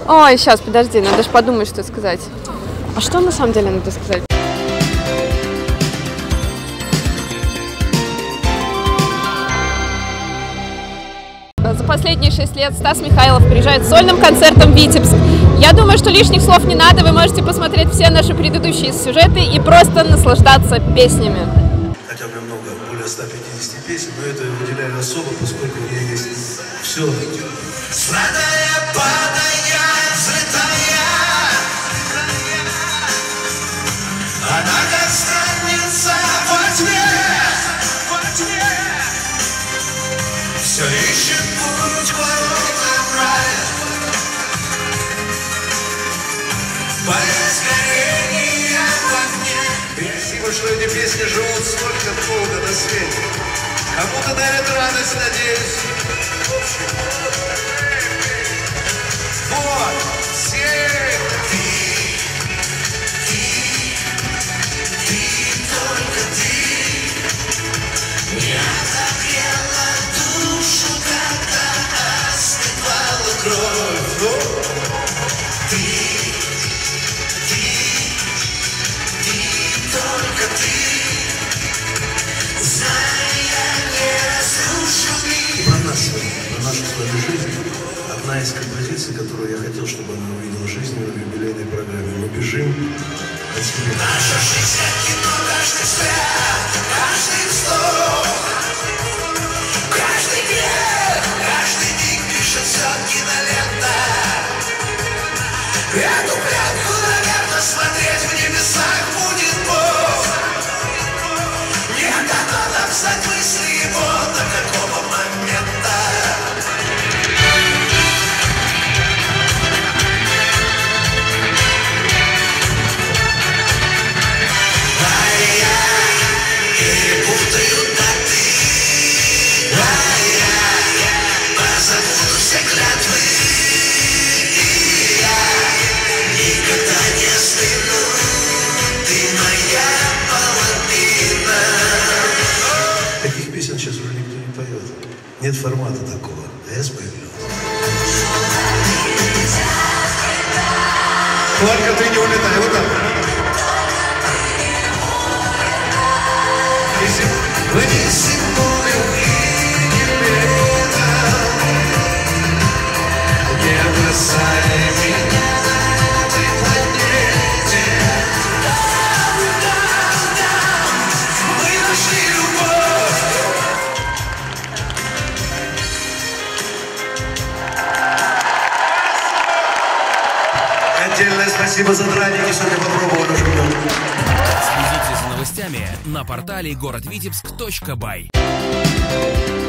Ой, сейчас, подожди, надо же подумать, что сказать. А что на самом деле надо сказать? За последние 6 лет Стас Михайлов приезжает с сольным концертом в Витебск. Я думаю, что лишних слов не надо, вы можете посмотреть все наши предыдущие сюжеты и просто наслаждаться песнями. Хотя бы много, более 150 песен, но это выделяю особо, поскольку у меня есть все. Сладая, падая, взлетая, она как странница во тьме, все ищет путь к воротам рая, боясь горения в огне. Спасибо, что эти песни живут столько долго на свете. Кому-то дарят радость, надеюсь. Вот, все ты, только ты, не отогрела душу, когда остывала кровь. Ты, только ты, знай, я не разрушу мир. Про нашу с вами жизнь. Одна из композиций, которую я хотел, чтобы она увидела жизнь в юбилейной программе. Мы бежим. Наша жизнь как кино, каждый взгляд, каждый вздох, каждый грех, каждый миг пишется кинолента. Эту клетку, наверное, смотреть в небесах будет Бог. Нет, надо встать мысли его до какого момента. Таких песен сейчас уже никто не поет. Нет формата такого. А я спою. Только ты не улетай. Вот так. Вынеси мою и не бросай меня на этой планете. Мы нашли любовь. Отдельное спасибо за драники, сегодня попробовали уже. Следите за новостями на портале городвитебск.бай.